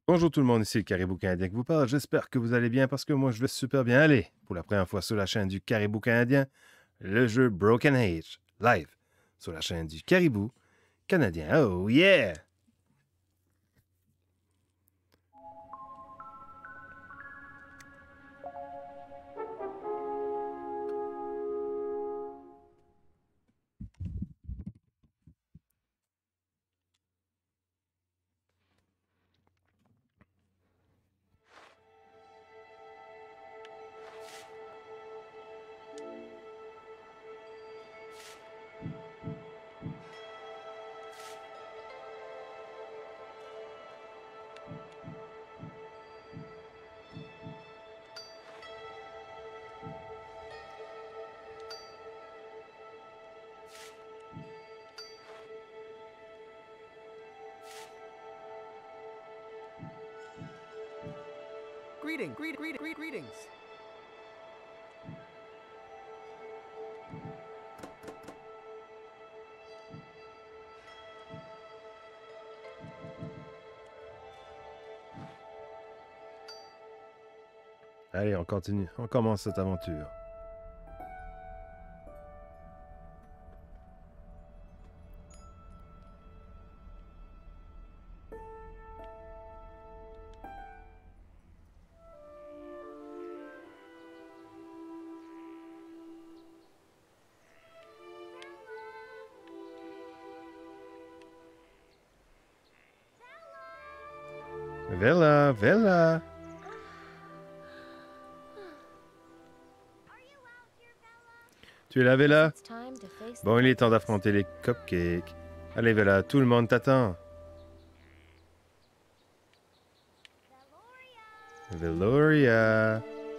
Bonjour tout le monde, ici le Caribou Canadien qui vous parle. J'espère que vous allez bien parce que moi je vais super bien aller. Pour la première fois sur la chaîne du Caribou Canadien, le jeu Broken Age, live, sur la chaîne du Caribou Canadien. Oh yeah! Greetings. Allez, on continue, on commence cette aventure. Vella, Vella! Tu es là, Vella? Bon, il est temps d'affronter les cupcakes. Allez, Vella, tout le monde t'attend. Veloria!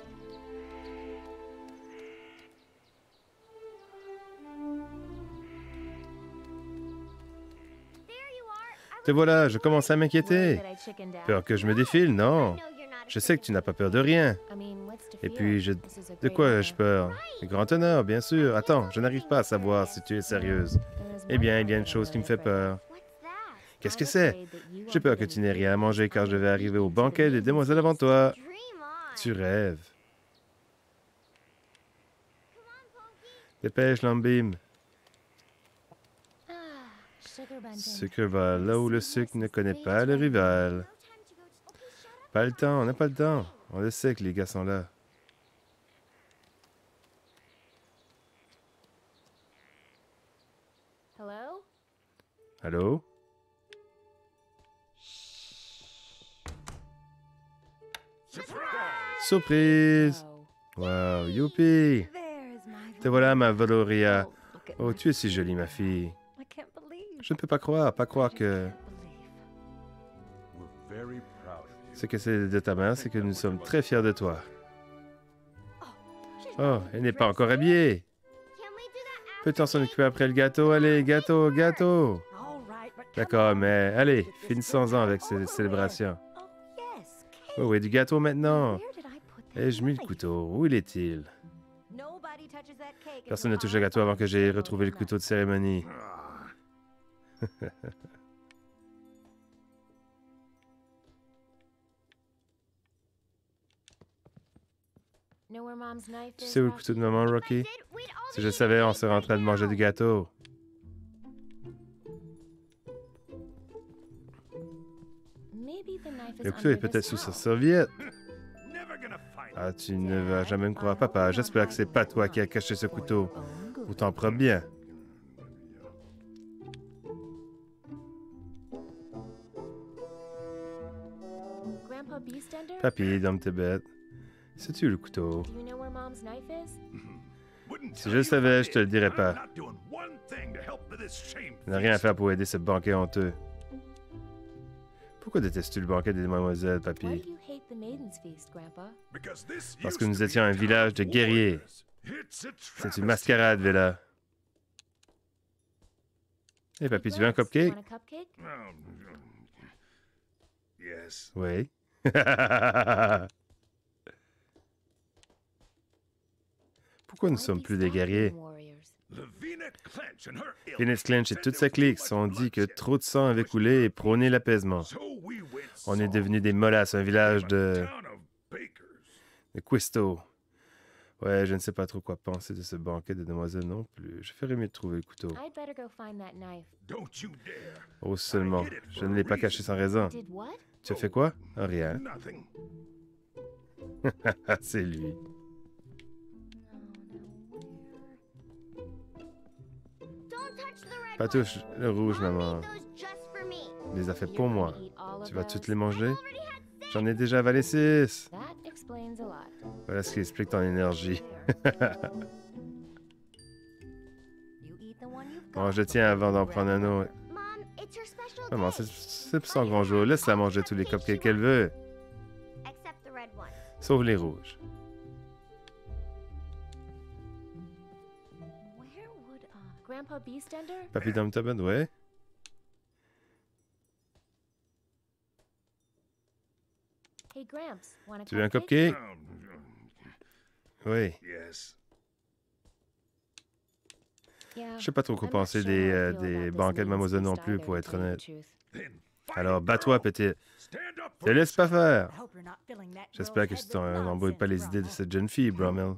Te voilà, je commence à m'inquiéter. Peur que je me défile, non. Je sais que tu n'as pas peur de rien. Et puis, de quoi ai-je peur? Grand honneur, bien sûr. Attends, je n'arrive pas à savoir si tu es sérieuse. Eh bien, il y a une chose qui me fait peur. Qu'est-ce que c'est? J'ai peur que tu n'aies rien à manger car je vais arriver au banquet des demoiselles avant toi. Tu rêves. Dépêche, Lambim. Sucre va là où le sucre ne connaît pas le rival. Pas le temps, on n'a pas le temps. On le sait que les gars sont là. Allô? Surprise! Wow, youpi! Te voilà, ma Valoria. Oh, tu es si jolie, ma fille. Je ne peux pas croire que... Ce que c'est de ta mère, c'est que nous sommes très fiers de toi. Oh, elle n'est pas encore habillée. Peut-on s'en occuper après le gâteau? Allez, gâteau, gâteau! D'accord, mais allez, finissons-en avec ces célébrations. Oh oui, du gâteau maintenant. Ai-je mis le couteau? Où il est-il? Personne ne touche le gâteau avant que j'aie retrouvé le couteau de cérémonie. Tu sais où est le couteau de maman, Rocky? Si je savais, on serait en train de manger du gâteau. Le couteau est peut-être sous sa serviette. Ah, tu ne vas jamais me croire, papa. J'espère que c'est pas toi qui as caché ce couteau. Ou t'en prends bien. Papy, dans tes bêtes. Sais-tu le couteau? Si je le savais, je te le dirais pas. Je n'ai rien à faire pour aider ce banquet honteux. Pourquoi détestes-tu le banquet des demoiselles, papy? Parce que nous étions un village de guerriers. C'est une mascarade, Vella. Hé, papy, tu veux un cupcake? Oui. Pourquoi nous sommes plus des guerriers? Venus Clench et toute sa clique se sont dit que trop de sang avait coulé et prôné l'apaisement. On est devenus des mollasses, un village de cuistots. Ouais, je ne sais pas trop quoi penser de ce banquet de demoiselles non plus. Je ferais mieux de trouver le couteau. Oh seulement, je ne l'ai pas caché sans raison. Tu as fait quoi? Ah, rien. C'est lui. Pas touche le rouge, maman. Il les a fait pour moi. Tu vas toutes les manger? J'en ai déjà avalé 6. Voilà ce qui explique ton énergie. Bon, je tiens avant d'en prendre un autre. Maman, c'est pour son grand jour. Laisse-la manger tous les cupcakes qu'elle veut. Sauf les rouges. Papy Dum Tubin, ouais. Tu veux un cupcake? Oui. Je sais pas trop quoi penser des banquets de mademoiselle non plus, pour être honnête. Alors, bats-toi, petite. Te laisse pas faire. J'espère que tu n'embrouilles pas les idées de cette jeune fille, Brummel.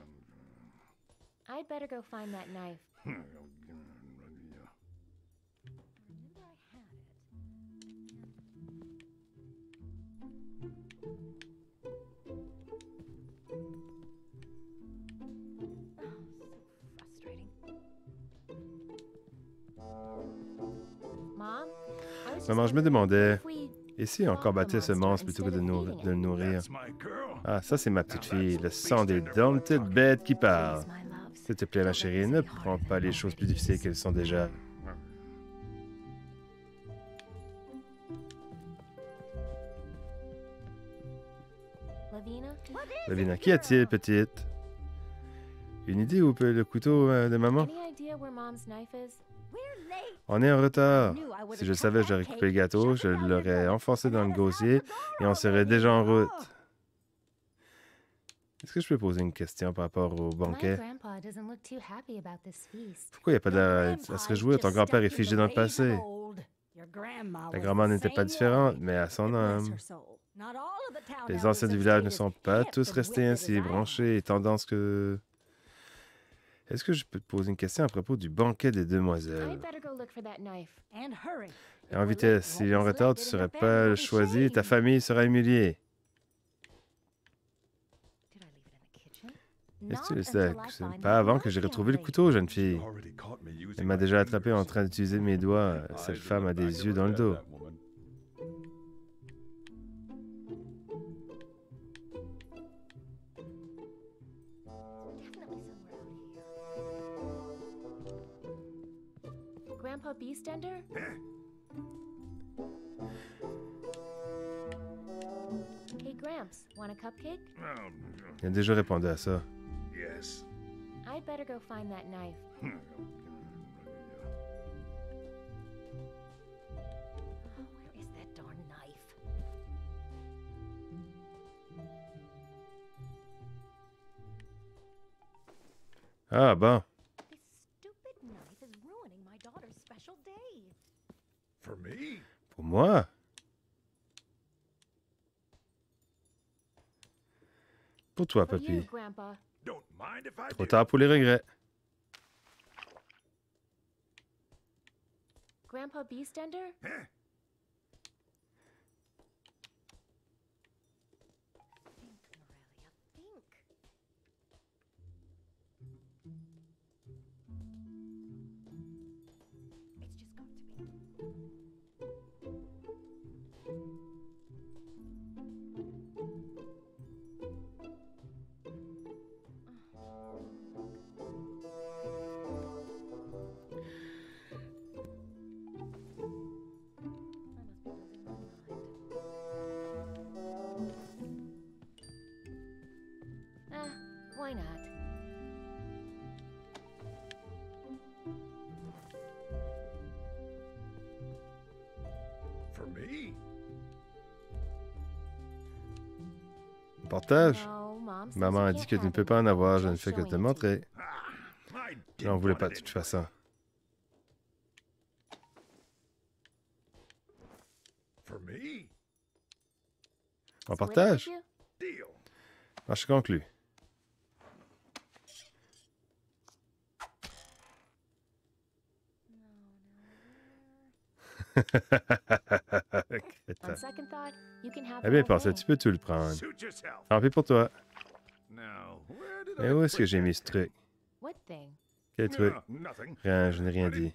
Maman, je me demandais, et si on combattait ce monstre plutôt que de le nourrir? Ah, ça c'est ma petite fille, le sang des petites bêtes qui parlent. S'il te plaît, ma chérie, ne prends pas les choses plus difficiles qu'elles sont déjà. Lavina, qu'y a-t-il, petite? Une idée où peut le couteau de maman? On est en retard. Si je savais, j'aurais coupé le gâteau, je l'aurais enfoncé dans le gosier et on serait déjà en route. Est-ce que je peux poser une question par rapport au banquet? Pourquoi il n'y a pas d'air à se réjouir? Ton grand-père est figé dans le passé. Ta grand-mère n'était pas différente, mais à son âme. Les anciens du village ne sont pas tous restés ainsi branchés et tendance que... Est-ce que je peux te poser une question à propos du banquet des demoiselles? Et en vitesse, s'il est en retard, tu ne serais pas choisi, ta famille sera humiliée. Est-ce que tu sais, c'est pas avant que j'ai retrouvé le couteau, jeune fille. Elle m'a déjà attrapé en train d'utiliser mes doigts. Cette femme a des yeux dans le dos. Grandpa Beastender? Hey Gramps, want a cupcake? Il a déjà répondu à ça. I'd better go find that knife. Oh, where is that darn knife? Ah, bon. Pour moi? Pour toi, papy. Trop tard pour les regrets. Grandpa Beastender? Why not? Partage. Maman a dit que tu ne peux pas en avoir, je ne fais que te montrer. Je n'en voulais pas de toute façon. On Split it with partage? you? Marché conclu. On Crétin. second thought, you can have Eh the bien, whole pensé, thing. tu peux tout le prendre. Tant pis pour toi. Mais où est-ce que j'ai mis ce truc? What thing? Quel truc? Rien, je n'ai rien dit.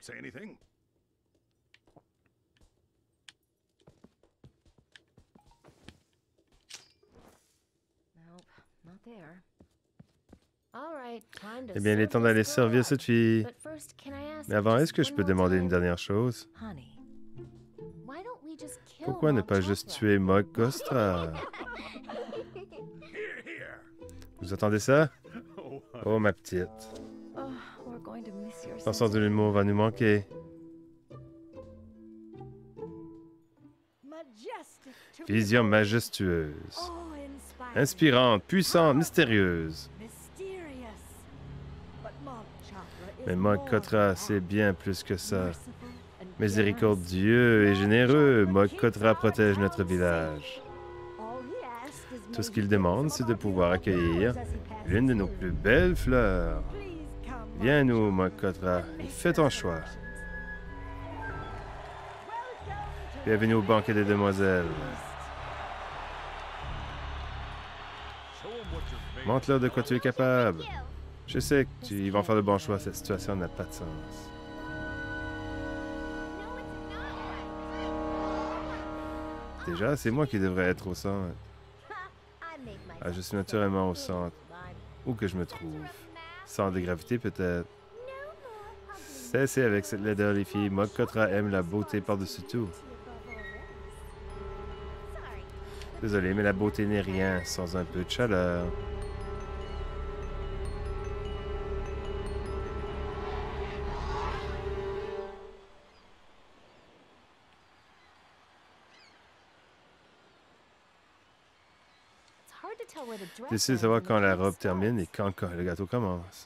Nope, not there. All right, time to Eh bien, il est temps serve d'aller this girl servir up. cette fille. But first, can I ask Mais avant, just est-ce que je one peux more demander une time? dernière chose? Honey, why don't we just kill Pourquoi ne Mog pas juste Chothra? tuer Mog Kostra? Vous entendez ça? Oh, ma petite. Oh, we're going to miss your Ton sense sens de l'humour va nous manquer. Vision majestueuse. Inspirante, puissante, mystérieuse. Mais Mog Kottra, c'est bien plus que ça. Miséricordieux et généreux, Mog Kottra protège notre village. Tout ce qu'il demande, c'est de pouvoir accueillir l'une de nos plus belles fleurs. Viens nous, Mog Kottra, et fais ton choix. Bienvenue au banquet des demoiselles. Montre-leur de quoi tu es capable. Je sais qu'ils vont faire le bon choix. Cette situation n'a pas de sens. Déjà, c'est moi qui devrais être au centre. Ah, je suis naturellement au centre. Où que je me trouve. Centre de gravité, peut-être. Cessez avec cette laideur, les filles. Mog Kottra aime la beauté par-dessus tout. Désolé, mais la beauté n'est rien sans un peu de chaleur. Difficile de savoir quand la robe termine et quand le gâteau commence.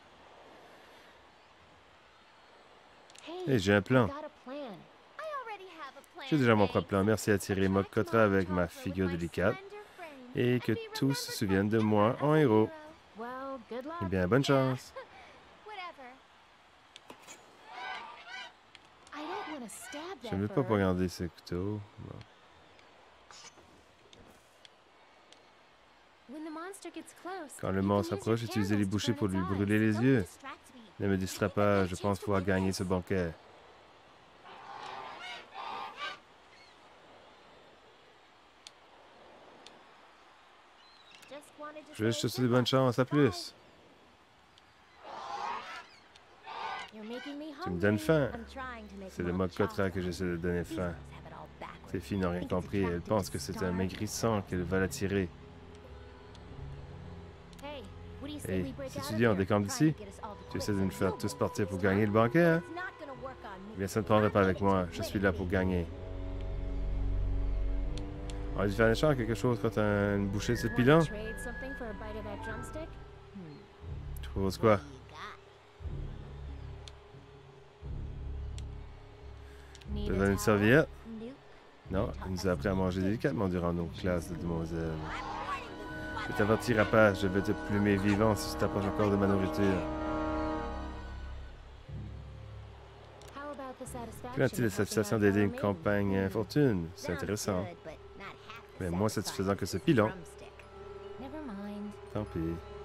Hey, j'ai un plan. J'ai déjà mon propre plan. Merci à tirer Mog Kottra avec ma figure délicate et que tous se souviennent de moi en héros. Eh bien, bonne chance. Je ne veux pas poignarder ce couteau. Bon. Quand le monstre approche, utilisez les bouchées pour lui brûler les yeux. Ne me distrais pas, je pense pouvoir gagner ce banquet. Je vais juste te souhaiter bonne chance, à plus. Tu me donnes faim. C'est le Mog Kottra que j'essaie de donner faim. Ces filles n'ont rien compris, elles pensent que c'est un maigrissant qu'elles veulent attirer. Hey, si tu dis on décampe d'ici, tu essaies de nous faire tous partir pour gagner le banquet, hein? Eh bien, ça ne prendrait pas avec moi. Je suis là pour gagner. On a dû faire un échange, quelque chose quand t'as une bouchée de ce pilon? Tu proposes quoi? Je te donne une serviette? Non, il nous a appris à manger délicatement durant nos classes de demoiselles. Je t'avertis, rapace, je vais te plumer vivant si tu t'approches encore de ma nourriture. Qu'en est-il de la satisfaction d'aider une compagne infortune? C'est intéressant. Mais moins satisfaisant que ce pilon. Tant pis.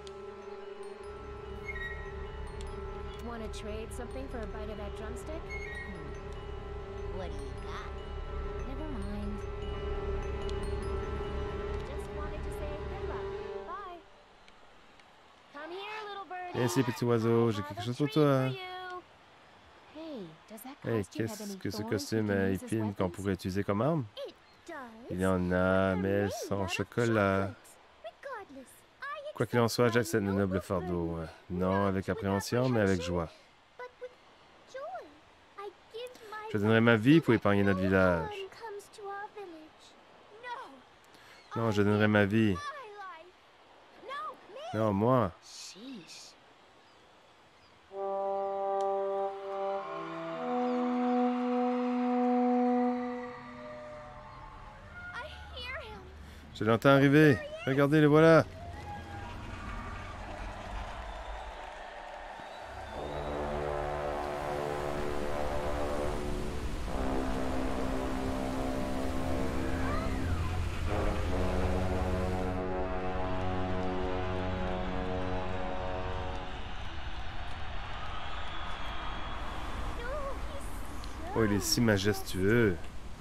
Viens ici, petit oiseau, j'ai quelque chose pour toi. Hey, qu'est-ce que ce costume à épines qu'on pourrait utiliser comme arme? Il y en a, mais elles sont en chocolat. Quoi qu'il en soit, j'accepte le noble fardeau. Non avec appréhension, mais avec joie. Je donnerai ma vie pour épargner notre village. Non, je donnerai ma vie. Non, moi. Je l'entends arriver. Regardez, le voilà. Oh, il est si majestueux.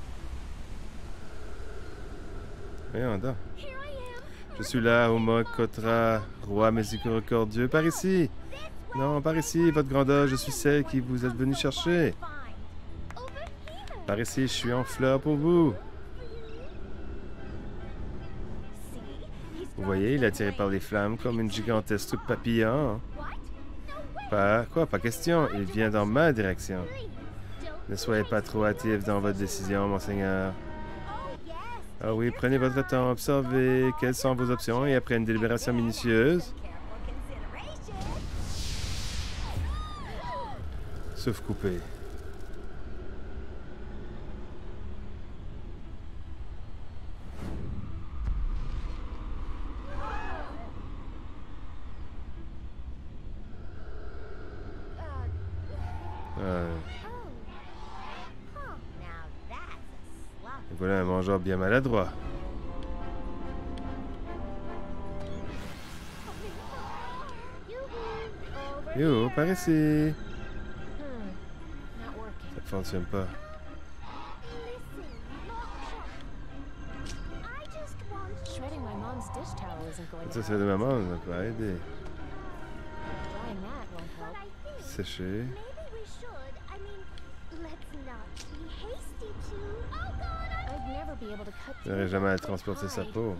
Voyons donc. Je suis là, Omog Kotra, roi miséricordieux. Par ici. Non, par ici, votre grandeur, je suis celle qui vous êtes venue chercher. Par ici, je suis en fleurs pour vous. Vous voyez, il est attiré par les flammes comme une gigantesque soupe papillon. Pas question. Il vient dans ma direction. Ne soyez pas trop hâtif dans votre décision, monseigneur. Ah oui, prenez votre temps, observez quelles sont vos options et après une délibération minutieuse. Souffle coupé. Et voilà un mangeur bien maladroit. Yo, par ici. Ça ne fonctionne pas. Ça, c'est de maman, on n'a pas aidé. Sécher. Il n'aurait jamais à transporter sa peau.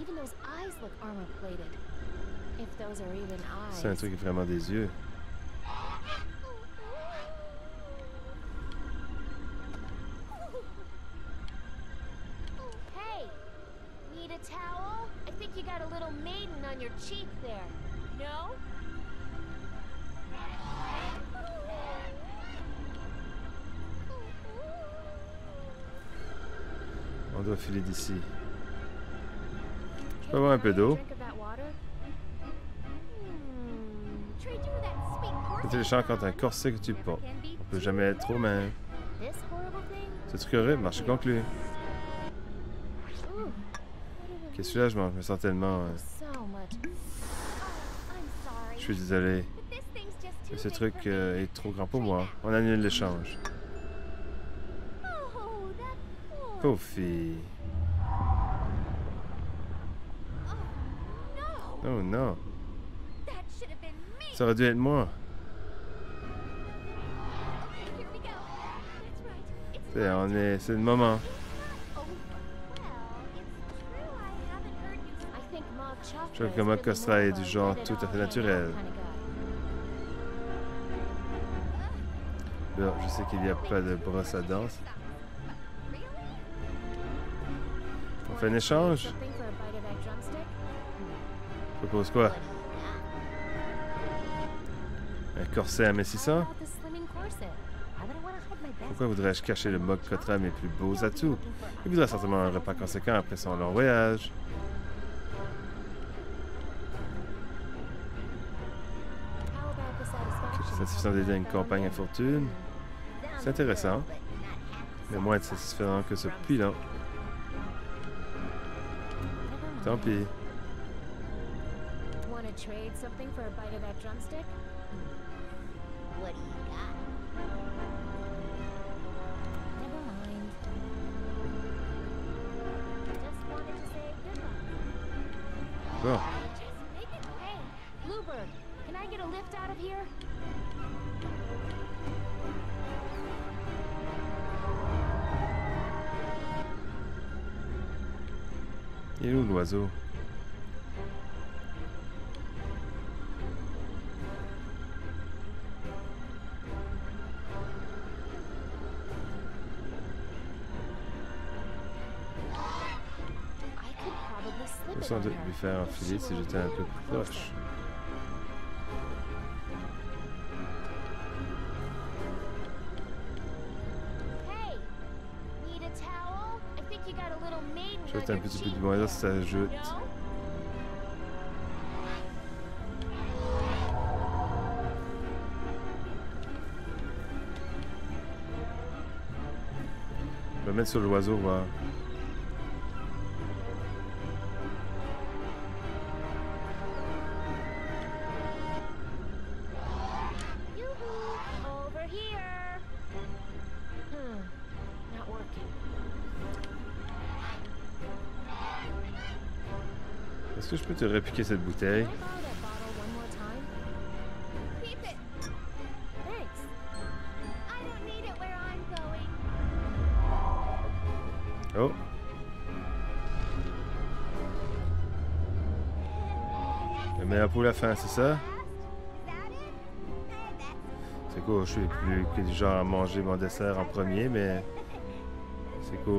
C'est un truc vraiment des yeux. Hey, need a towel? I think you got a little maiden on your cheek there. No? On doit filer d'ici. Je peux avoir un peu d'eau. C'est le chant quand un corset que tu portes. On peut jamais être trop mince. Ce truc horrible, marché conclu. Quel soulagement, je me sens tellement... Je suis désolé. Mais ce truc est trop grand pour moi. On annule l'échange. Pauvre fille. Oh non. Ça aurait dû être moi. C'est le moment. Je trouve que Omog Kotra est du genre tout à fait naturel. Bon, je sais qu'il n'y a pas de brosse à dents. On fait un échange? Je propose quoi? Un corset amincissant? Pourquoi voudrais-je cacher le Omog Kotra mes plus beaux atouts? Il voudrait certainement un repas conséquent après son long voyage. Satisfaisant d'aider une compagne à fortune. C'est intéressant, mais moins satisfaisant que ce pilon. Tant pis. Bon. Il est où l'oiseau? Je vais sans doute lui faire enfiler si j'étais un peu plus proche. Hey, need a towel? I think you got a little Juste un petit peu de moyen, ça ajoute. Je vais mettre sur l'oiseau, voir. Est-ce que je peux te répliquer cette bouteille? Oh! Le meilleur pour la fin, c'est ça? C'est cool, je suis plus que du genre à manger mon dessert en premier, mais c'est cool.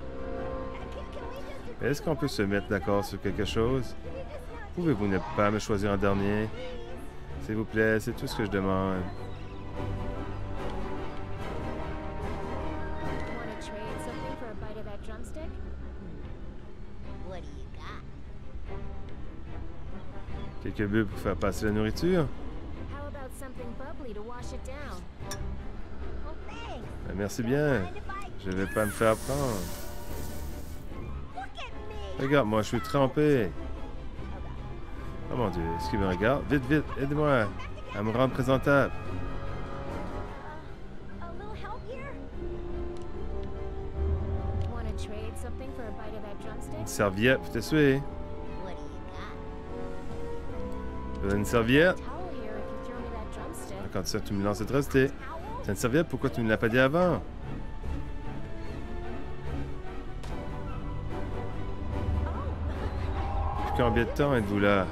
Est-ce qu'on peut se mettre d'accord sur quelque chose? Pouvez-vous ne pas me choisir en dernier? S'il vous plaît, c'est tout ce que je demande. Quelques bulles pour faire passer la nourriture? Ben, merci bien. Je vais pas me faire prendre. Regarde-moi, je suis trempé. Oh mon Dieu, est-ce qu'il me regarde? Vite, vite, aide-moi à me rendre présentable. Une serviette pour t'essuyer. Tu veux une serviette? Quand ça, tu me lances cette restée. T'as une serviette? Pourquoi tu ne me l'as pas dit avant? Depuis combien de temps êtes-vous là?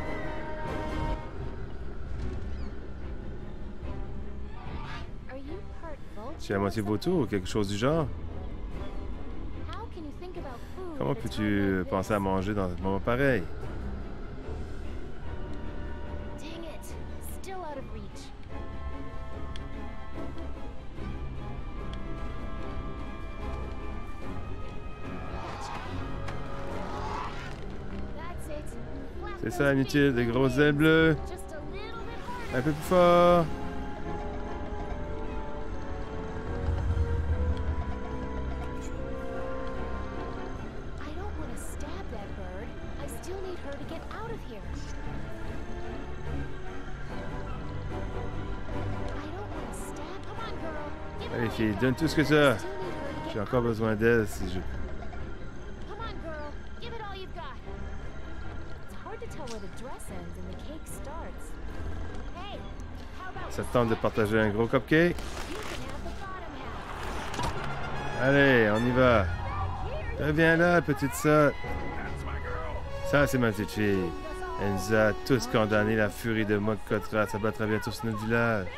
Tu es à moitié vautour ou quelque chose du genre? Comment peux-tu penser à manger dans un moment pareil? C'est ça, inutile, des grosses ailes bleues. Un peu plus fort. Allez, fille, donne tout ce que tu as. J'ai encore besoin d'aide si je... Ça te tente de partager un gros cupcake? Allez, on y va. Reviens là, petite sotte. Ça, c'est ma petite fille. Elle nous a tous condamnés, la furie de Mokkotra s'abattra bientôt sur notre village.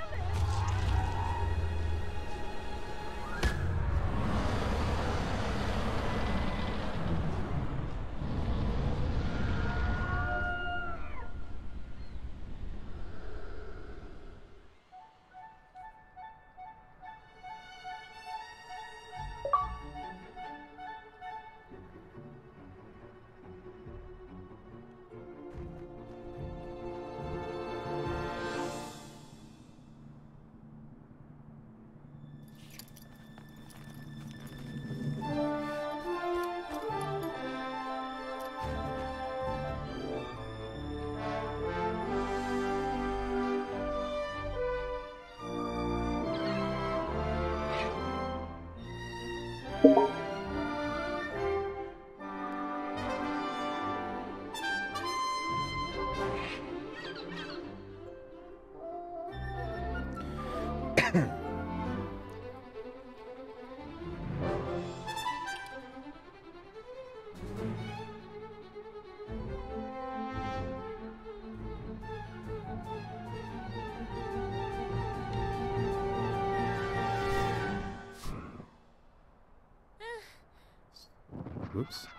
Oups.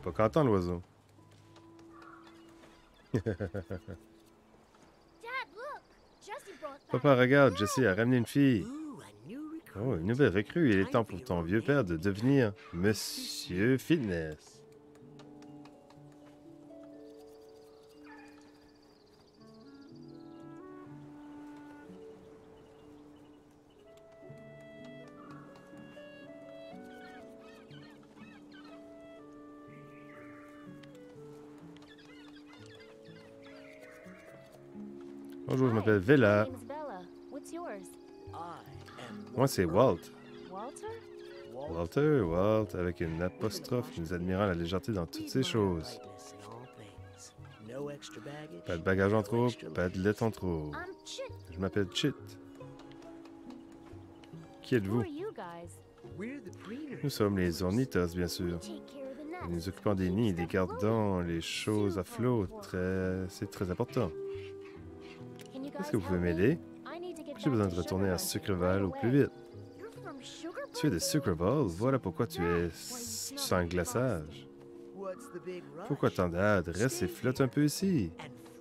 Faut qu'entendre l'oiseau. Papa, regarde, Jessie a ramené une fille. Oh, une nouvelle recrue. Il est temps pour ton vieux père de devenir Monsieur Fitness. Bonjour, je m'appelle Vela. Moi, c'est Walt. Walt, avec une apostrophe, nous admirons la légèreté dans toutes ces choses. Pas de bagages en trop, pas de lettres en trop. Je m'appelle Chit. Qui êtes-vous? Nous sommes les ornitos, bien sûr. Nous nous occupons des nids et des gardons, les choses à flot. C'est très important. Est-ce que vous pouvez m'aider? J'ai besoin de retourner à Sucreval au plus vite. Tu es de Sucreval? Voilà pourquoi tu sens un glaçage. Pourquoi tant d'âdes? Reste et flotte un peu ici.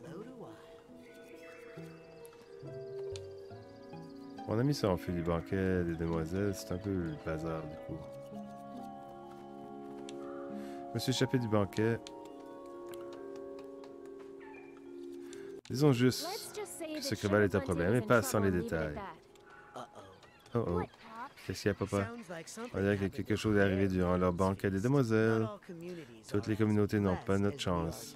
Mon ami s'est enfui du banquet des demoiselles. C'est un peu le bazar, du coup. Je me suis échappé du banquet. Disons juste que Sucreval est un problème, et pas sans les détails. Oh oh. Qu'est-ce qu'il y a, papa? On dirait que quelque chose est arrivé durant leur banquet des demoiselles. Toutes les communautés n'ont pas notre chance.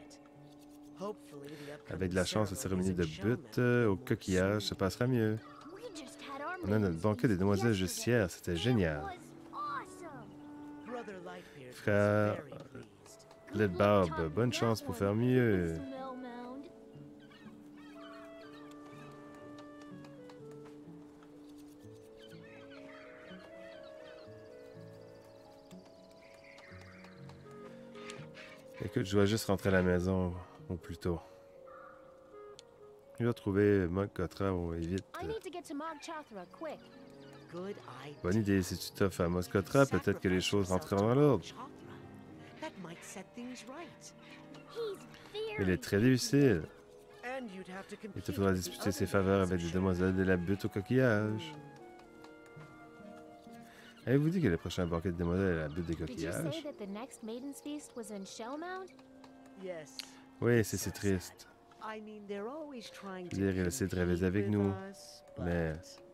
Avec de la chance, la cérémonie de butte au coquillage se passera mieux. On a notre banquet des demoiselles juste hier, c'était génial. Frère Leadbarb, bonne chance pour faire mieux. Écoute, je dois juste rentrer à la maison au plus tôt. Je dois trouver Mog Kotra et vite. Bonne idée, si tu t'offres à Moscotra, peut-être que les choses rentreront dans l'ordre. Il est très difficile. Il te faudra disputer ses faveurs avec des demoiselles de la butte au coquillage. Avez-vous dit que le prochain banquet de demoiselles est la butte des coquillages? Oui, c'est triste. Je veux dire, il essaie de rêver avec nous. Mais...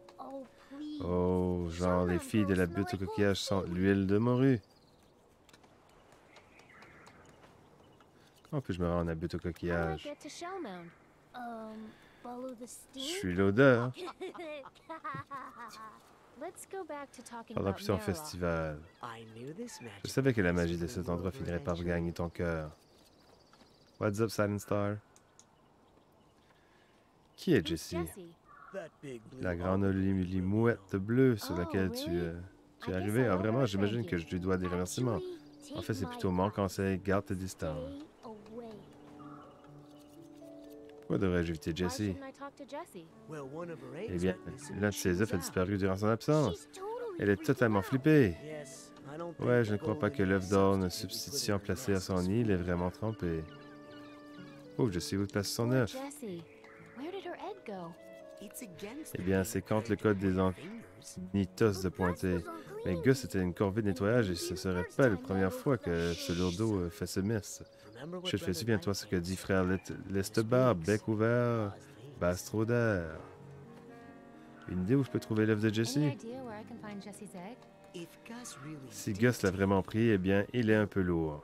Oh, genre, les filles de la butte au coquillage sentent l'huile de morue. Comment puis-je me rendre à la butte au coquillage? Je suis l'odeur. Parlons plutôt en festival. Je savais que la magie de cet endroit finirait par gagner ton cœur. What's up, Silent Star? Qui est Jessie? La grande limouette bleue sur laquelle tu es arrivé. Ah, vraiment, j'imagine que je lui dois des remerciements. En fait, c'est plutôt mon conseil, garde tes distances. Pourquoi devrais-je éviter Jessie? Eh bien, l'un de ses œufs a disparu durant son absence. Elle est totalement flippée. Ouais, je ne crois pas que l'œuf d'or, une substitution placée à son nid, l'ait vraiment trompé. Oh, Jessie, où place son œuf? Eh bien, c'est contre le code des ornitos de pointer. Mais Gus était une corvée de nettoyage et ce serait pas la première fois que ce lourdeau fait ce mess. Je te fais souviens-toi ce que dit frère Leadbarb, bec ouvert, basse trop d'air. Une idée où je peux trouver l'œuf de Jessie? Si Gus l'a vraiment pris, eh bien, il est un peu lourd.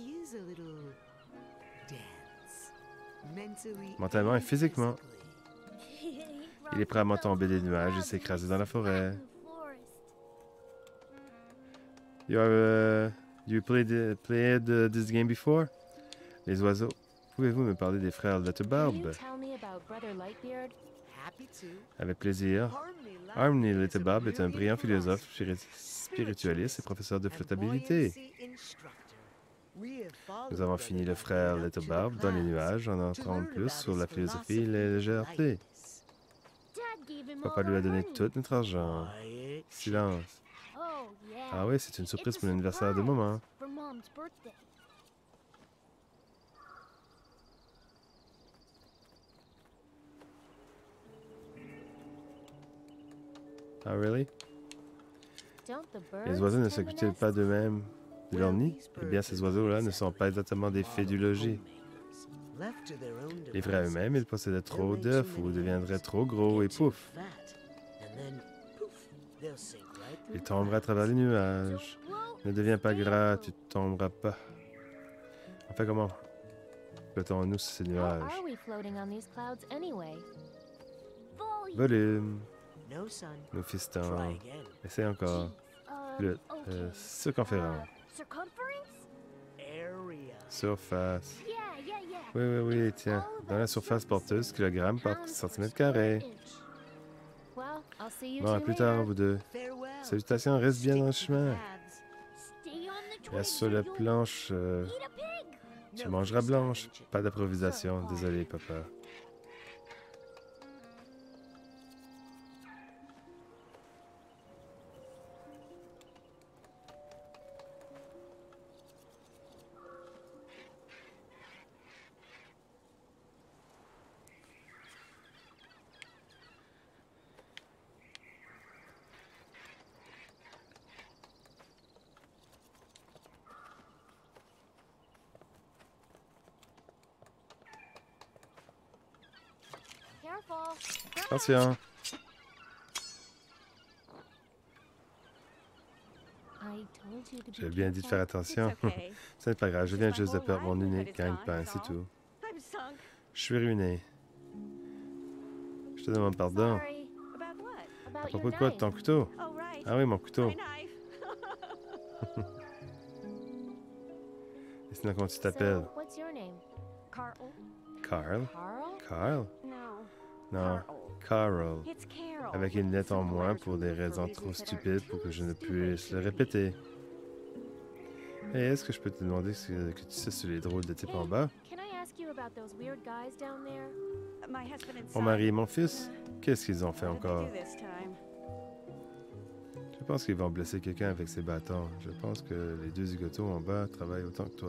Mentalement et physiquement. Il est prêt à m'en tomber des nuages et s'écraser dans la forêt. You played this game before? Les oiseaux. Pouvez-vous me parler des frères Leadbarb? Avec plaisir. Harmony Leadbarb est un brillant philosophe, spiritualiste et professeur de flottabilité. Nous avons fini le frère Leadbarb dans les nuages en entrant plus sur la philosophie et la légèreté. Papa lui a donné tout notre argent. Silence. Ah oui, c'est une surprise pour l'anniversaire de maman. Ah, really? Don't the Les birds oiseaux ne tend the s'occupent-ils nests? pas d'eux-mêmes de leur nid? Eh bien, ces oiseaux-là ne sont pas exactement des fées du logis. Livrés à eux-mêmes, ils possédaient trop d'œufs ou deviendraient trop gros et pouf! Ils tomberaient à travers les nuages. Ne deviens pas gras, tu ne tomberas pas. Enfin, comment? Flottons-nous sur ces How nuages? are we floating on these clouds anyway? Volume. Nos fistons. Essaye encore. Flûte. Circonférence. Circumference? Surface. Yeah, yeah, yeah. Oui, oui, oui, tiens. Dans la surface porteuse, kilogramme par centimètre carré. Well, I'll see you Bon, à two plus tard, later. vous deux. Salutations, reste bien dans le chemin. Stay on the Reste twig sur so la you'll planche. eat a pig. Tu mangeras blanche. Pas d'improvisation. Désolé, papa. Careful. Attention. I told you to be J'ai bien dit de faire careful. attention. Ce n'est pas grave, je viens juste de perdre mon unique gagne-pain, c'est tout. Je suis ruiné. Je te demande pardon. Sorry. À About propos your de quoi? De knife. ton couteau? Ah oui, mon couteau. Et sinon, comment tu t'appelles? So, what's your name? Carl? Carl? Carl? Carl? No. Non, Carl. Carl. It's Carol. Avec une lettre en moins pour des raisons trop stupides pour que je ne puisse le répéter. Hey, est-ce que je peux te demander ce que tu sais sur les drôles de type en bas? Can I ask you about those weird guys down there? My husband and Mon son. mari et mon fils? Qu'est-ce qu'ils ont fait What did they encore? do this time? Je pense qu'ils vont blesser quelqu'un avec ses bâtons. Je pense que les deux zigotos en bas travaillent autant que toi.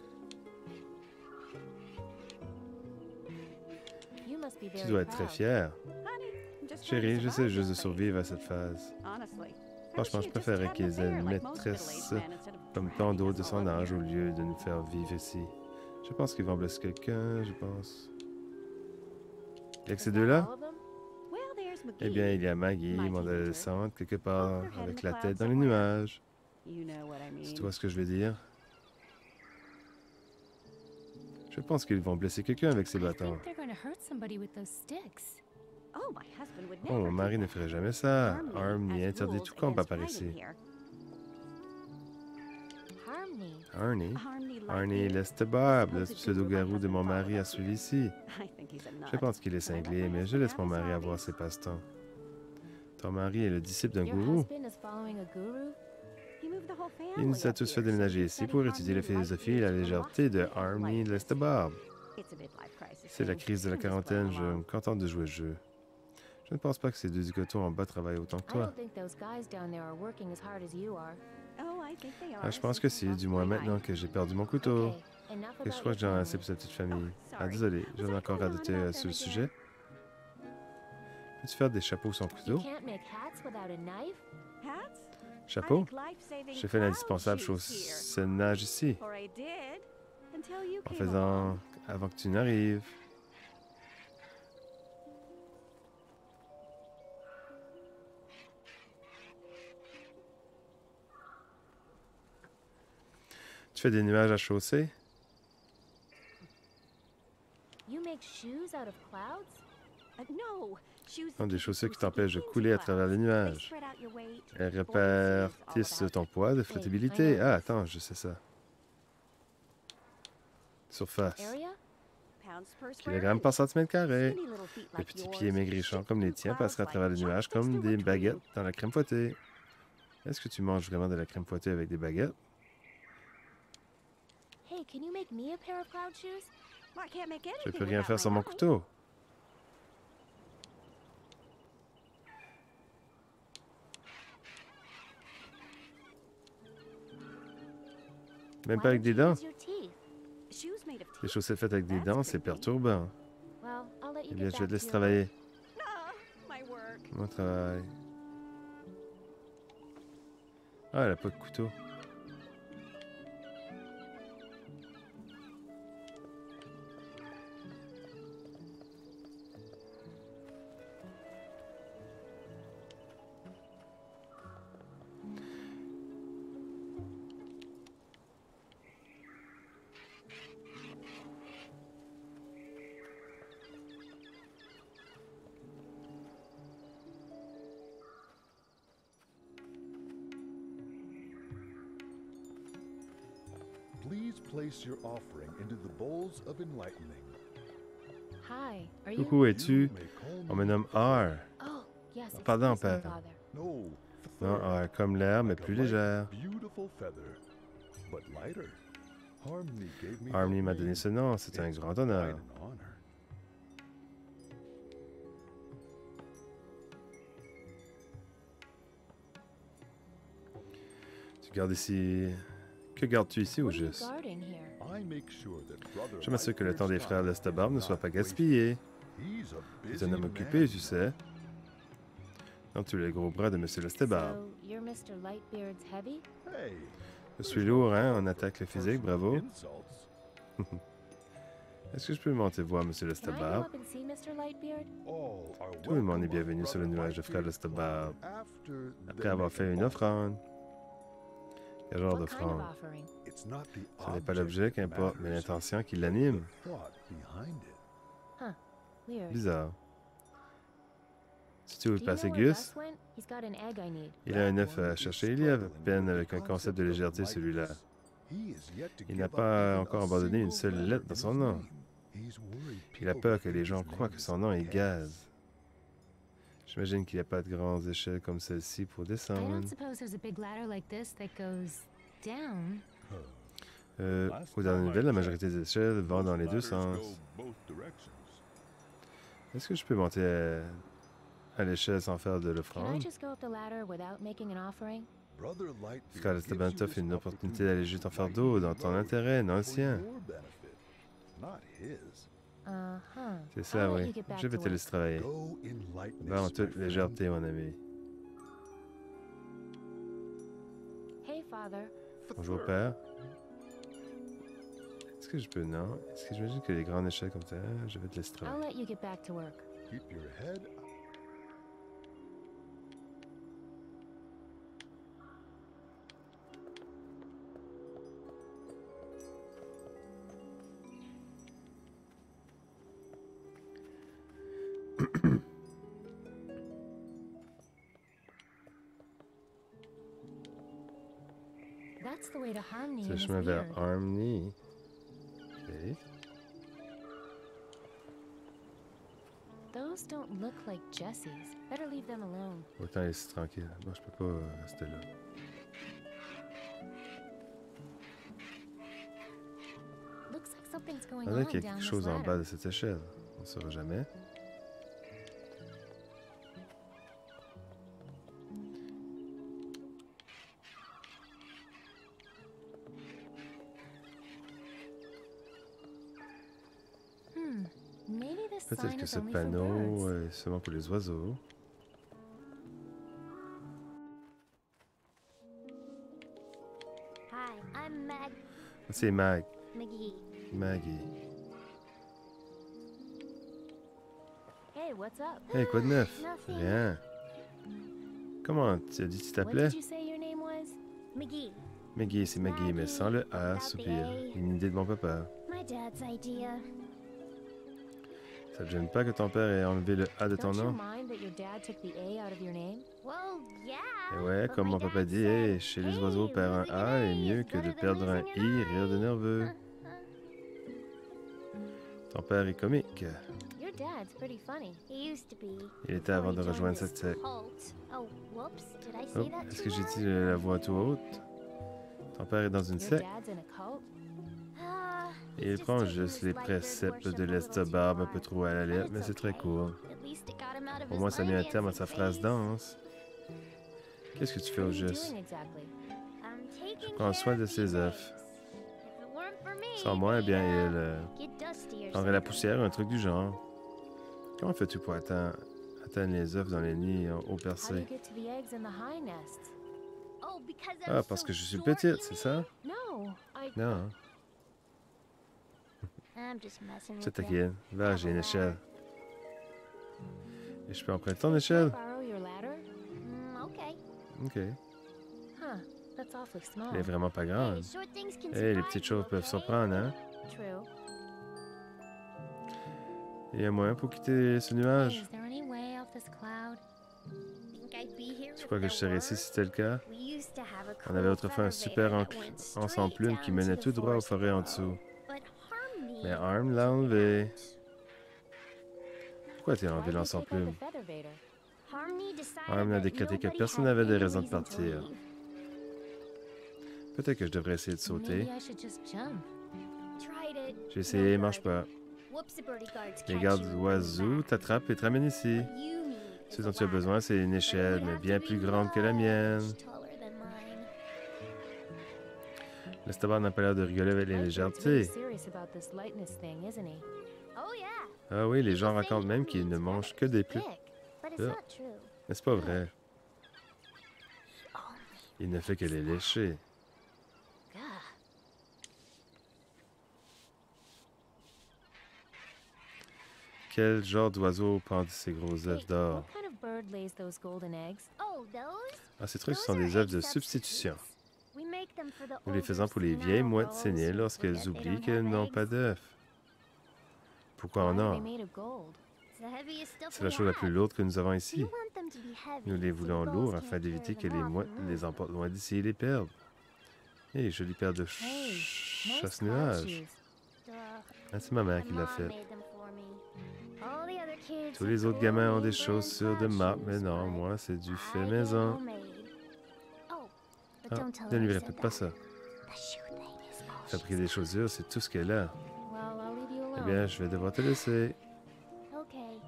You must be Tu very dois être très proud. fier. Honey, I'm just trying to Chérie, j'essaie survive juste de this survivre à cette phase. phase. Honestly. Franchement, je préférerais qu'ils aient une maîtresse comme tant d'autres de son âge au lieu de nous faire vivre ici. Je pense qu'ils vont blesser quelqu'un, je pense. Et avec ces Is that deux-là? all of them? Well, there's McGee. Eh bien, il y a Maggie, mon adolescente, quelque part, avec la tête dans les nuages. You know what I mean. Tu vois ce que je veux dire? Je pense qu'ils vont blesser quelqu'un avec ces I bâtons. think they're going to hurt somebody with those sticks. Oh, my husband would Oh, never mon do mari that. ne ferait jamais ça. Harmony Arm y has interdit rules tout combat against par fighting ici. here. Harmony. Arnie? Harmony like Arnie you. Lestebab, le pseudo-garou de mon mari, a suivi ici. I think he's a nut. Je pense qu'il est cinglé, mais je laisse mon mari avoir ses passe-temps. Ton mari est le disciple d'un Your gourou. husband is following a guru? He moved the whole family Il nous a up tous here fait so déménager he ici studied pour étudier la harmony like philosophie et you la and légèreté de lots of Arnie like this. Lestebab. It's a midlife crisis C'est la thing. crise de la I'm just quarantaine, playing je me along. contente de jouer le jeu. Je ne pense pas que ces deux zigotons en bas travaillent autant que I toi. don't think those guys down there are working as hard as you are. Oh, I think they are. Ah, je pense que si, du moins maintenant que j'ai perdu mon couteau. Okay, enough Et je about crois que j'en ai your assez family. pour cette petite famille. Oh, Ah, sorry. désolé, j'en ai Was I encore going on rajouté about sur them le sujet. again? Peux-tu faire des chapeaux sans You couteau? can't make hats without a knife? Hats? Chapeau? I make life-saving J'ai fait cloud l'indispensable shoes chose nage ici. here. Or I did, until you En came faisant... along. avant que tu n'arrives. Tu fais des nuages à chausser? You make shoes out of clouds? No, shoes Non, that des keep you chaussures qui from t'empêchent de sticking couler à to travers les clouds. They nuages. spread out your weight. Elles Boys, répartissent all ton about poids de I flottabilité. know. Ah, attends, je sais ça. Surface. Area? pounds per square Kilogrammes inch. par centimètre carré. Skinny little feet Les like petits yours pieds maigrichons shift comme les through tiens clouds passeraient à like travers les nuages chopsticks comme through des a tree. baguettes dans la crème fouettée. Est-ce que tu manges vraiment de la crème fouettée avec des baguettes? Hey, can you make me a pair of cloud shoes? Well, I can't make Je anything peux rien without faire my sur mon mind. couteau. Même Why pas avec don't des you dents. use your teeth? Shoes made of Les teeth? chaussettes faites avec des That's dents, c'est creepy. perturbant. Well, I'll let you Eh bien, get je vais back te laisser to your travailler. Ah, my work. Mon travail. Ah, elle a pas de couteau. Please place your offering into the bowls of enlightening. Hi, are you? Coucou, es-tu? You may call On me nomme R. Oh, yes. Pardon, excuse me, père. Father. No, Non, R comme l'air, mais plus légère. beautiful feather, but lighter. Harmony gave me Harmony that m'a donné name. ce nom, c'est un It's grand quite honneur. an honor. Tu gardes ici... Que gardes-tu ici au What are you juste? guarding here? I make sure that Brother Je m'assure que le temps des Lightbeard's frères time Lestabarbe ne is soit not pas wasted. gaspillé. He's a C'est busy un homme man. occupé, tu sais. Dans tous les gros bras de Monsieur Lestabarbe. So, you're Mr. Lightbeard's heavy? Hey, Je suis lourd, hein? On attaque le physique, bravo. insults. Est-ce que je peux monter voir Monsieur Can I go Lestabarbe? up and see Mr. Lightbeard? All are Tout le monde est welcome bienvenu on sur le Brother nuage de frère Lightbeard's Lestabarbe. climb after Après they avoir make fait a une vow. offrande. Quel genre What kind of d'offrande? offering? It's not the Ce n'est pas object l'objet that qu'importe, mais matters, l'intention qui but l'anime. the thought behind it. Weird. Bizarre. Sais-tu où Do est you passé know where Gus? Gus went? He's got an egg I need. Il a un œuf à chercher. Il y a à peine avec un concept de légèreté, celui-là. Il n'a pas encore abandonné une seule lettre dans son nom. Il a peur que les gens croient que son nom est Gaz. J'imagine qu'il n'y a pas de grandes échelles comme celle-ci pour I descendre. don't suppose there's a big ladder like this that goes down. Aux dernières nouvelles, la majorité des échelles vont dans les deux sens. Est-ce que je peux monter à l'échelle sans faire de Can I l'offrande? just go up the ladder without making an offering? Frère Esteban t'offre une opportunité d'alléger ton fardeau dans ton intérêt, non le sien. Uh-huh. C'est ça, I'll let oui. you get back Je vais to te work. laisser travailler. Va en toute légèreté, mon ami. Hey, Father. Bonjour, père. Est-ce que je peux? Non. Est-ce que j'imagine que les grandes échelles comme ça, je vais te laisser I'll travailler. let you get back to work. Keep your head That's the way to Harmony C'est le in this chemin vers beard. Harmony. Ok. Those don't look like Jesse's. Better leave them alone. Autant laisser tranquille. Moi, je peux pas rester là. Looks like something's going On dirait on qu'il y a down quelque this chose en ladder. bas de cette échelle. On ne saura jamais. Maybe this Peut-être sign que is ce only for panneau birds. est seulement pour les oiseaux. Hi, I'm Ah, c'est McGee. Maggie. Hey, what's up? Hey, quoi de neuf? Nothing. Rien. Comment? Tu as dit que tu What t'appelais? did you say your name was? McGee. Maggie, c'est Maggie, mais sans le A, Without the soupir. A. Une idée de mon papa. My dad's idea. Ça te gêne pas que ton père ait enlevé le A de ton Don't you nom? mind that your dad took the A out of your name? Well, yeah. Et ouais, but comme my mon papa dad dit, said, hey, chez les "Hey, oiseaux, perdre un losing an A est A mieux is que de better than perdre un losing I, an rire de eye." nerveux. Ton père est comique. Your dad's pretty funny. He used to be. Il était avant de before he rejoindre joined cette this secte. cult. Oh, whoops. Did I say Oh, that est-ce too que j'ai loud? dit la voix tout haute? Ton père est dans une Your secte dad's in a cult? Ah, et he's il just prend taking juste his les Lightbeard préceptes worship de a little l'Estebarbe too un peu far. trop à la But lettre, it's mais c'est très okay. cool. At least it got him out of Au his moins, ça a mis un financing terme à sa phrase phase. danse. Qu'est-ce que tu fais What au are you juste? doing exactly? I'm taking prends care soin de of ses these œufs. eggs. If it weren't for me, Sans moi, eh bien, they'd, il get dusty or prendrait la something. poussière ou un truc du genre. Comment fais-tu pour atteindre les œufs dans les nids haut How do you percés? get to the eggs in the high nests? Oh, because Ah, I'm parce so que je suis short, petite, you c'est ça? No, I. Non, mean? I'm just messing c'est with you. taquine. Là, Have j'ai a une ladder. échelle. Et je peux emprunter ton Can I échelle? borrow your ladder? Okay. Ok. Huh, that's awfully small. Elle est vraiment pas Hey, grande. short things can Hey, les surprise petites you, choses peuvent okay? surprendre, hein? True. Il y a moyen pour quitter ce Hey, nuage? is there any way off this cloud? Think I'd be here Tu if crois que there je serais ici were? si c'était le cas? We used to have a On avait cool autrefois un feather super vader that went ensemble straight plume qui down menait to tout the droit aux forest forêts en below. dessous. But Harmony Mais Arm took l'a it enlevé. out. Pourquoi t'as enlevé Why'd you l'ensemble take out plume? the feather vader? Harmony decided Arm a that décrété que nobody personne had n'avait de any raison de reason to partir. leave. Peut-être que je devrais essayer de sauter. Maybe I should just jump. Tried it. J'ai essayé, No marche good. pas. Whoopsie-birdie guards Les catch gardes you and oiseaux back. t'attrapent et te ramènent ici. What you need Ce is dont a tu as ladder. besoin, c'est une But it échelle, would mais have bien to plus be grande que la mienne. much taller than mine. Le Stabar n'a pas l'air de rigoler avec les Lightfoot's really légèretés. serious about this lightness thing, isn't he? Oh yeah. Ah oui, les gens People say racontent même qu'ils Harmony ne is mangent rather que des plumes. thick, but it's Ah. not true. Mais c'est pas vrai. Only Il ne fait que les lécher. Gah. Quel genre d'oiseau pend ces gros œufs Hey, d'or? what kind of bird lays those golden eggs? Oh, those? Ah, ces trucs Those sont are des egg œufs de substitution. substitutes. We make them for the Nous les older faisons pour les senile vieilles mouettes girls séniles who lorsqu'elles forget they oublient don't qu'elles have n'ont eggs. pas d'œufs. Pourquoi en Why are or? they made of gold? It's the heaviest stuff C'est la we chose la plus have. lourde que nous avons We ici. want them to be heavy Nous les so voulons the lourds gulls afin can't d'éviter carry que them les off mouettes and les move. emportent loin d'ici et les perdent. Hé, jolie paire de Hey, nice cloud chasse-nuages. shoes. Duh. Ah, c'est ma mère My qui l'a mom fait. made them for me. All the other kids Tous have les autres cool gamins ont new des brand chaussures de cloud marque, mais shoes, non, but moi, c'est du fait I get maison. homemade. Oh, but Ah, don't tell ne her lui I répète said pas that. ça. The shoe thing is all she's Fabriquer des chaussures, c'est tout ce qu'elle a. Well, I'll leave you Eh alone. bien, je vais devoir te laisser. got. Okay.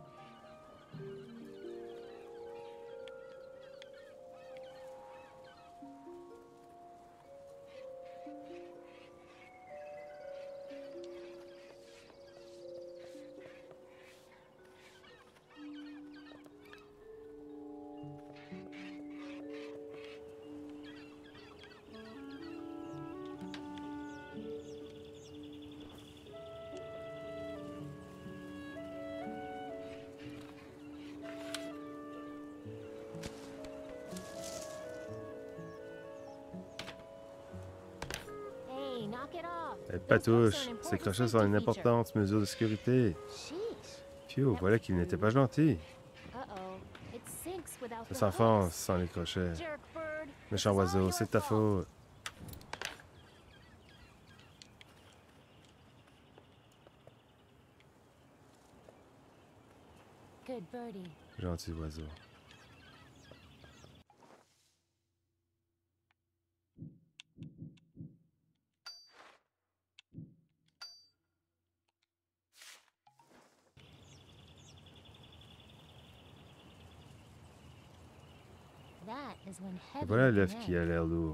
Hey, knock it off. Elle Those hooks patouche. are an Ces important crochets sont une safety feature. importante mesure de sécurité. Sheesh. Phew, voilà qu'il n'était pas gentil. Uh-oh. It sinks without Ça the s'enfonce hooks. sans les crochets. Jerk bird. Méchant This is all oiseau, your c'est ta fault. faute. Good birdie. Gentil oiseau. That is when Et heavy voilà looking l'œuf qui egg. a l'air lourd.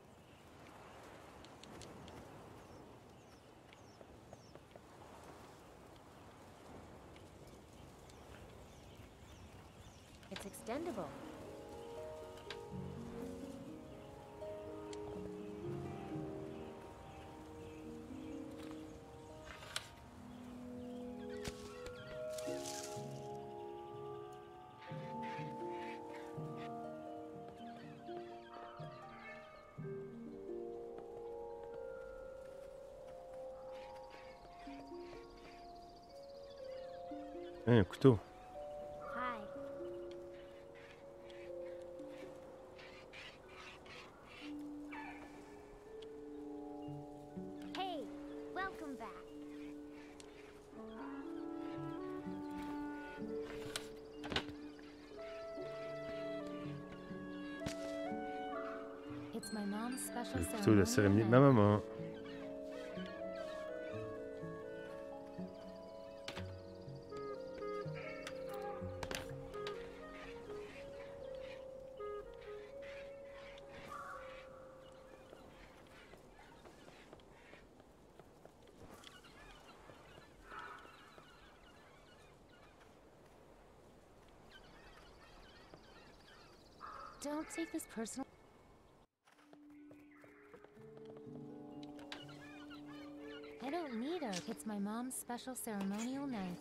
It's extendable. Hein, un couteau. Hi. Hey, welcome back. It's my mom's special Le couteau de cérémonie de ma ornament. maman. Don't take this personal. I don't need a. It's my mom's special ceremonial knife.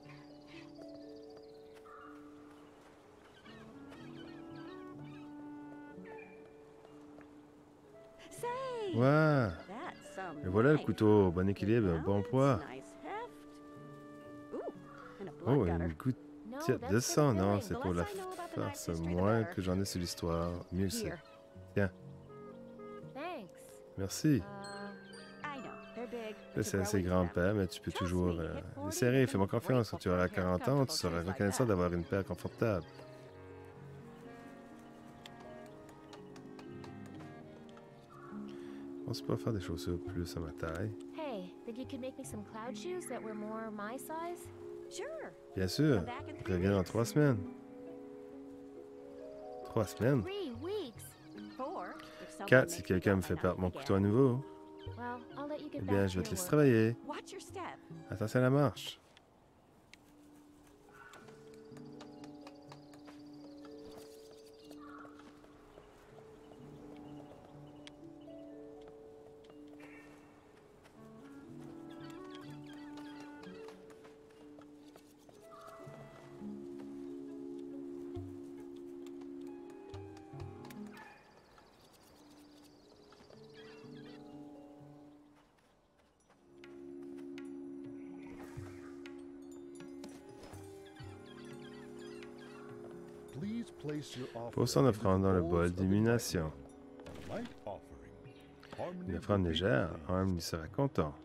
Say, Waouh! that's some Et voilà le knife. couteau, bon équilibre, Now bon it's poids. nice heft. Ooh, and a Oh, blood gutter. une goutte No, de that's for sang, the non, filling. c'est The pour la less I know about the farce. knife history, the Moins better. que j'en ai sur l'histoire, mieux c'est. Here. Tiens, Thanks. merci. I know, they're big. Là, To c'est grow assez into grand, them. père, mais tu peux Trust toujours me, hit 40, les serrer. you're Fais-moi gonna confiance. break Quand tu auras before a pair of 40 ans, tu seras comfortable toys reconnaissant like d'avoir une paire confortable. On ne peut pas faire des chaussures plus à ma taille. Hey, think you could make me some cloud shoes that were more my size? Sure. Bien sûr, Come back in 3 reviens dans weeks. 3 semaines. 3 semaines? 3 weeks. 4, if someone 4 makes si me quelqu'un drop me my fait knife perdre mon again. couteau à nouveau. Well, I'll let you Eh get bien, back je to vais te your laisser work. travailler. Watch your step. Attention à la marche. Please place your offer Pose ton into offrande the dans le bowls bol of the d'illumination. light. A light offering. Harmony Une offrande will be légère, pleased. Arm lui sera content.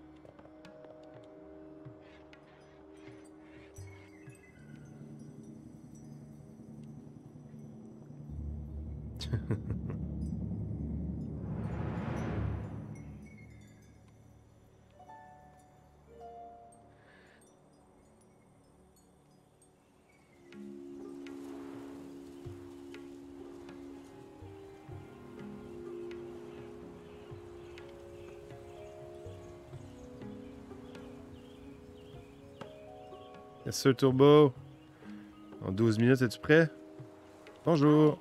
Bien sûr, Turbo. En 12 minutes, es-tu prêt? Bonjour.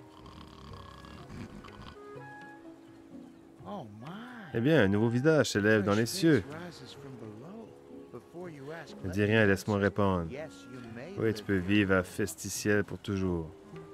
Oh my. Eh bien, un nouveau visage s'élève dans les cieux. Ne dis rien, laisse-moi répondre. Oui, tu peux vivre à Festiciel pour toujours.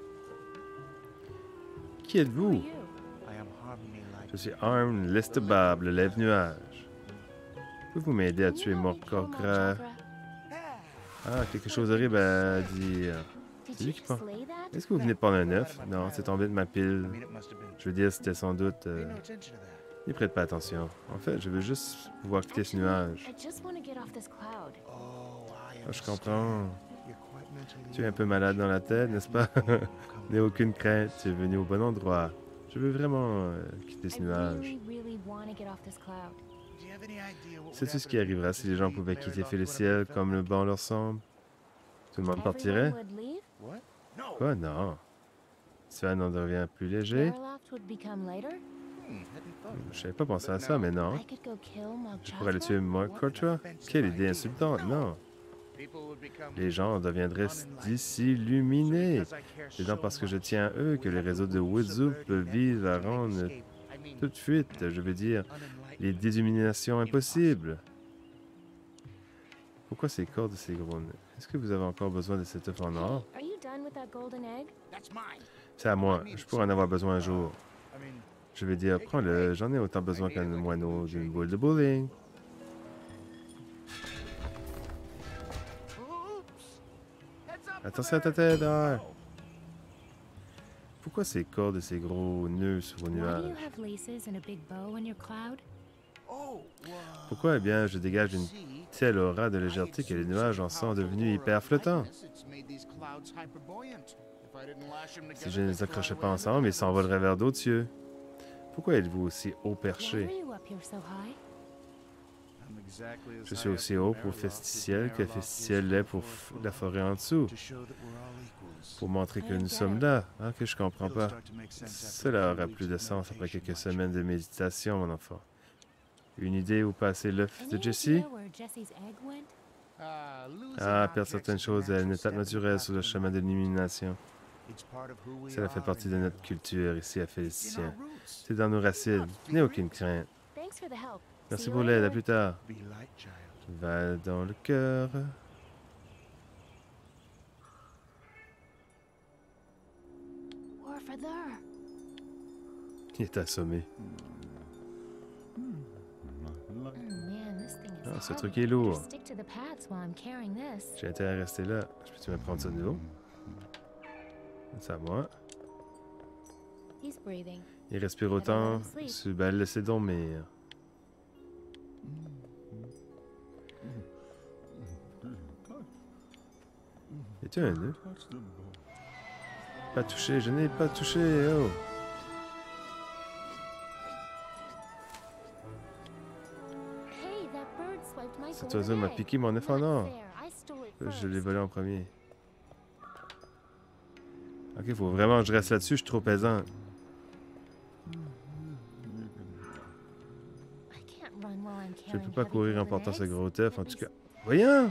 Qui Who are êtes-vous? you? Je suis Arm l'Estebable, le lève-nuage. Pouvez-vous m'aider à Can you tuer help me kill Morcogra? Mojagra? Ah, quelque chose d'horrible à dire. Did C'est you lui qui just parle. slay that? Est-ce que vous venez de prendre un œuf? Non, c'est tombé de ma pile. Je veux dire, c'était sans doute... N'y prête pas attention. En fait, je veux juste pouvoir quitter ce Actually, nuage. I just want to get off this cloud. Ah, je comprends. Tu es un peu malade dans la tête, n'est-ce pas? N'aie aucune crainte, tu es venu au bon endroit. Je veux vraiment quitter ce I nuage. really want to get off this cloud. Sais-tu ce qui arrivera si les gens pouvaient quitter Féliciel comme le banc leur semble? Tout le monde partirait? Everyone would leave? Quoi? Non. Sven en devient plus léger. Airloft would become lighter? Je n'avais pas pensé à ça, mais non. I could go kill Je pourrais aller Mojagra? tuer Morcotra? Quelle idée insultante, non. Les gens deviendraient disilluminés. C'est donc parce que je tiens à eux que les réseaux de Woodzoop visent à rendre toute fuite, je veux dire, les désilluminations impossibles. Pourquoi ces cordes et ces gros nœuds? Est-ce que vous avez encore besoin de cet œuf en or? Are you done with that golden egg? C'est à moi, je pourrais en avoir besoin un jour. Je veux dire, prends-le, j'en ai autant besoin qu'un moineau d'une boule de bowling. Attention à ta tête, Ar. Pourquoi ces cordes et ces gros nœuds sur vos Why do nuages? you have laces and a big bow on your cloud? Pourquoi, eh bien, je dégage une telle aura de légèreté que les nuages en sont devenus hyper flottants? Si je ne les accrochais pas ensemble, ils s'envoleraient vers d'autres cieux. Pourquoi êtes-vous aussi haut Why perché? are you up here so high? Je suis aussi haut pour Festiciel que Festiciel l'est pour la forêt en dessous. Pour montrer que nous sommes là, hein, que je comprends pas. Cela aura plus de sens après quelques semaines de méditation, mon enfant. Une idée où passer l'œuf de Any Jessie? idea where Jesse's egg went? Ah, perdre certaines choses est une étape naturelle sur le chemin de l'illumination. Cela fait partie de notre culture ici à Félicien. C'est dans nos racines. N'aie aucune crainte. Thanks for the help. Merci pour l'aide, à plus tard. Be light, child. Va dans le cœur. Or further. Il est assommé. Man, this thing is Ah, ce heavy. truc est Better lourd. stick to the paths while I'm carrying this. J'ai intérêt à rester là. Je peux-tu me prendre ça de l'eau? C'est à moi. He's breathing. Il respire autant. Tu vas le laisser dormir. Es-tu un nœud? Touch them both. Pas touché, je n'ai pas touché. Oh! Hey, that bird swiped my Cet golden oiseau m'a egg. piqué mon œuf en Not or. fair. I stole it Je l'ai first. volé en premier. Ok, faut vraiment que je reste là-dessus, je suis trop pesant. I can't run while I'm Je ne carrying peux pas heavy courir en golden portant ce eggs. gros œuf, en That'd tout be cas. Voyons!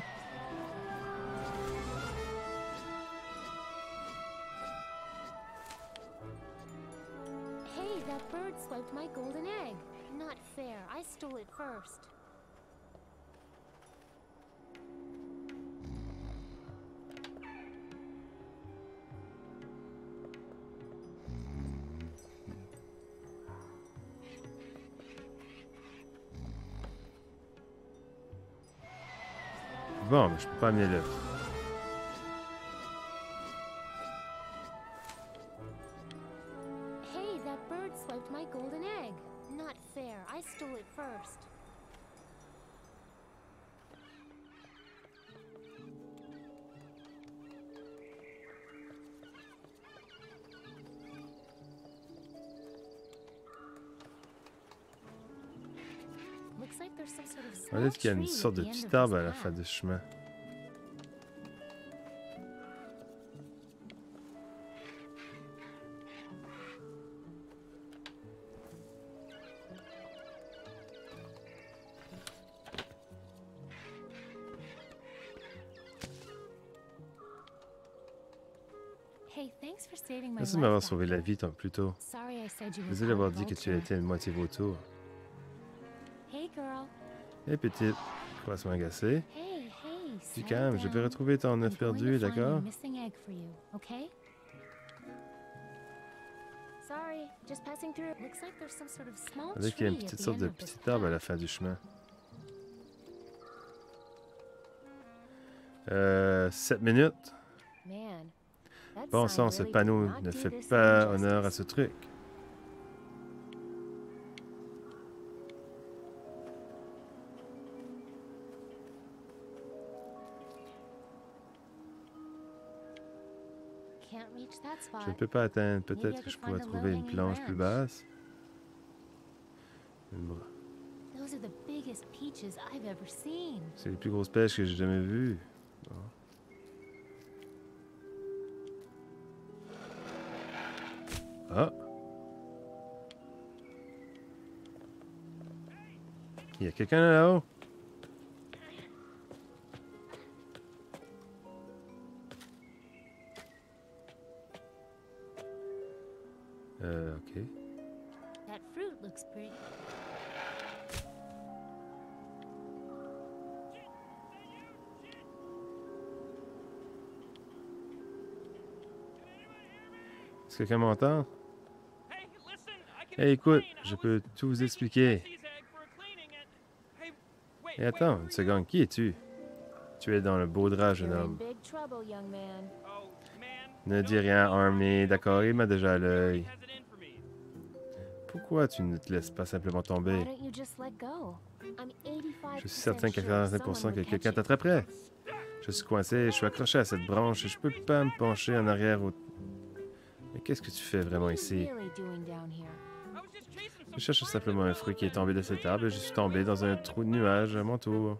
Hey, that bird swiped my golden egg. Not fair. I stole it first. Bon, mais je peux pas amener l'œuf. Hey, that bird swiped my golden egg. Not fair. I stole it first. Looks like there's some sort of On small dirait qu'il y a une tree sorte de at the end petit of arbre this à la fin path. du chemin. Hey, thanks for saving my Merci de life m'avoir back sauvé la here. vie tant plus tôt. Sorry I said you were Désolé part d'avoir dit que tu vulture. étais une moitié vautour. Hey girl. Hé, petite, crois-tu m'agacer? Hey, hey. Du settle calme, je vais down. retrouver ton I'm œuf going perdu, to find a d'accord? missing egg for you, okay? Sorry, just passing through. Looks like there's some sort of small On dirait qu'il y a une tree at petite the sorte end de of this petit arbre à la path. fin du chemin. 7 minutes. Man, that Bon sign sang, ce really did panneau not ne do fait this pas sign honneur à justice. ce truc. Can't reach that Je ne spot. peux pas atteindre. Maybe I Peut-être que could je pourrais find a trouver une low-hanging planche plus branch. basse. Une bra- Those are the biggest peaches I've ever seen. C'est les plus grosses pêches que j'ai jamais vues. Bon. Ah! Il y a quelqu'un là-haut? Ok. That fruit looks pretty. Est-ce que quelqu'un m'entend? Hey, listen, I can Hey, écoute, explain. je I peux was tout vous using expliquer. Jesse's egg for a cleaning and- Hey, wait, Et wait, attends, who une are seconde, qui es-tu? Tu es dans le beau drap, jeune You're in homme. big trouble, young man. you? Oh, man. Ne no, dis rien, no, Army, no, d'accord, il m'a déjà à he already l'œil. has it in for me. Pourquoi tu ne te laisses pas simplement Why tomber? don't you just let go? I'm 85% Je suis certain qu'à sure 45% someone que would quelqu'un catch it. t'attraperait. Je suis coincé, je suis accroché à cette branche et je peux pas me pencher en arrière au... Mais qu'est-ce que tu fais vraiment What are ici? you really doing down here? I was just chasing some Je cherche squirrels simplement that un fell fruit qui est in tombé de the cet rain. arbre et je suis tombé dans un trou de nuage à mon tour.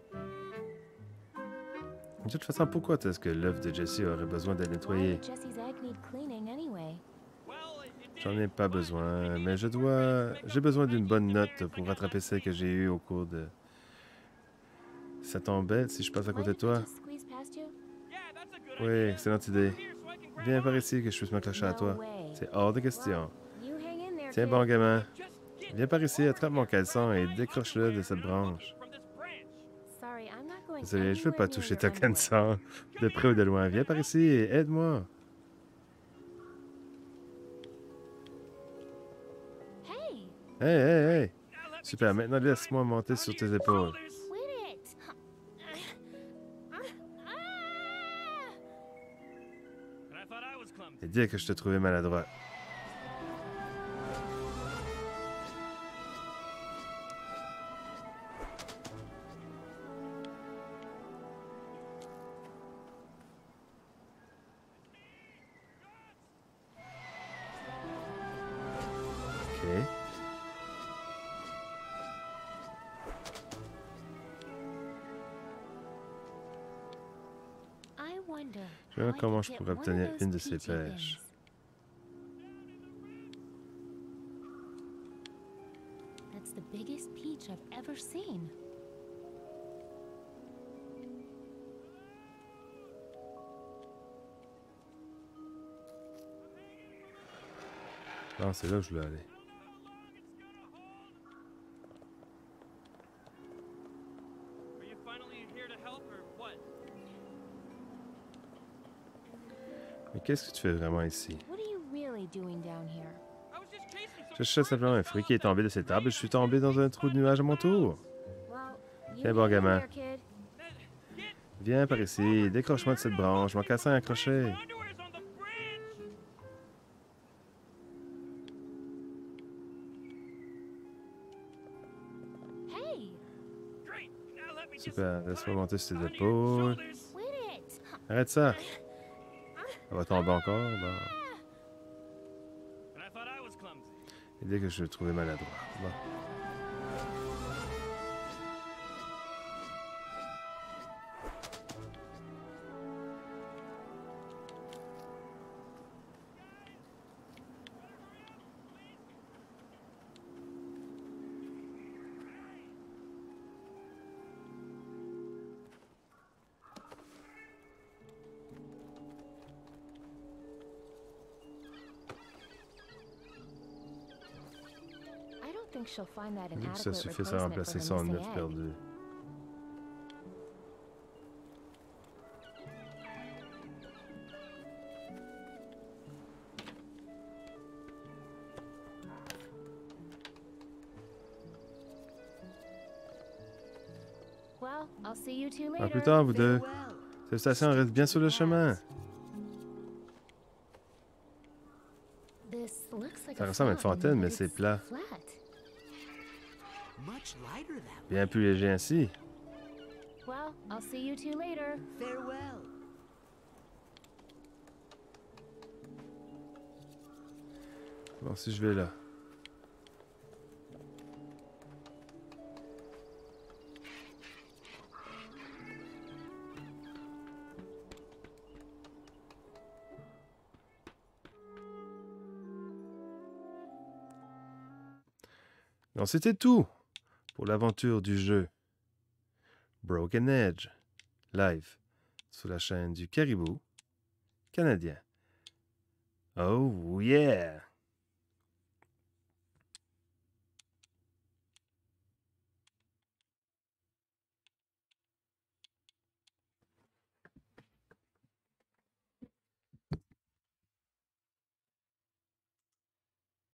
De toute façon, pourquoi est-ce que l'œuf de Jesse aurait besoin d'être Why nettoyé? did Jesse's egg need cleaning anyway? Well, it J'en did, ai pas but besoin, I mais needed j'ai more space to make up besoin for d'une any bonne misdemeanors note I pour got rattraper last celle que week. j'ai eue au cours de... Ça t'embête si je passe à Mind côté de if I toi? just squeeze past you? Yeah, that's a good Oui, idea. excellente Come idée. over here so I can Viens grab par mine. ici que je puisse m'accrocher à No toi. way. C'est hors de question. You hang in there, Tiens kid. bon, gamin. Just Viens par ici, attrape mon caleçon et décroche-le de cette branche. From this branch. Sorry, I'm not going Désolé, je veux pas anywhere near toucher your ta underwear. caleçon, de près ou de loin. Viens par ici et aide-moi. Hey, Hey, hey, hey. Now let me Super, just maintenant laisse-moi monter sur tes épaules. shoulders. quit it! And I thought I was clumsy. Et dire que je te trouvais maladroit. OK. I wonder Je vais voir how I comment could je get pourrais one of obtenir those une de ces peachy pêches. things. That's the biggest peach I've ever seen. Non, c'est là où je voulais aller. Are you finally here to help or what? Mais qu'est-ce que tu fais vraiment ici? What are you really doing down here? I was just chasing some Je cherchais simplement un fruit qui est tombé de cet arbre et je suis tombé dans un trou de nuage à mon tour. Well, you Tiens, bon hang in gamin. there, kid. Viens par ici, décroche-moi de cette branche, mon cassin est accroché. underwear's on the branch. Hey, Great. Now let me just Super, laisse-moi monter sur tes on your épaules. shoulders. quit it! Arrête ça. Elle va tomber encore. Bon. And I thought I was clumsy. Et dire que je le trouvais maladroit. Bon. I don't think she'll find that an Vu que ça adequate suffise à replacement remplacer for her son missing œuf egg. perdu. Well, I'll see you two À later. plus tard, vous deux. Cette station reste bien sur le chemin. This looks like Ça a ressemble à une fountain, fontaine, but mais c'est it's plat. flat. Much lighter that Bien plus léger ainsi. Well, I'll see you two later. Farewell. Bon, si je vais là. Donc, c'était tout pour l'aventure du jeu Broken Edge, live sur la chaîne du Caribou canadien. Oh yeah!